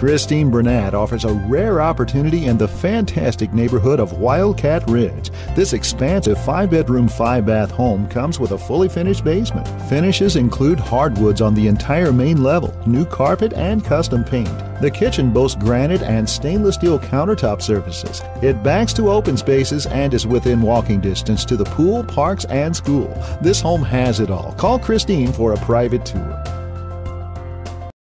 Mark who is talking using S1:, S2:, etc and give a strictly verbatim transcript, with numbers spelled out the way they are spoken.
S1: Christine Burnett offers a rare opportunity in the fantastic neighborhood of Wildcat Ridge. This expansive five-bedroom, five-bath home comes with a fully finished basement. Finishes include hardwoods on the entire main level, new carpet, and custom paint. The kitchen boasts granite and stainless steel countertop surfaces. It backs to open spaces and is within walking distance to the pool, parks, and school. This home has it all. Call Christine for a private tour.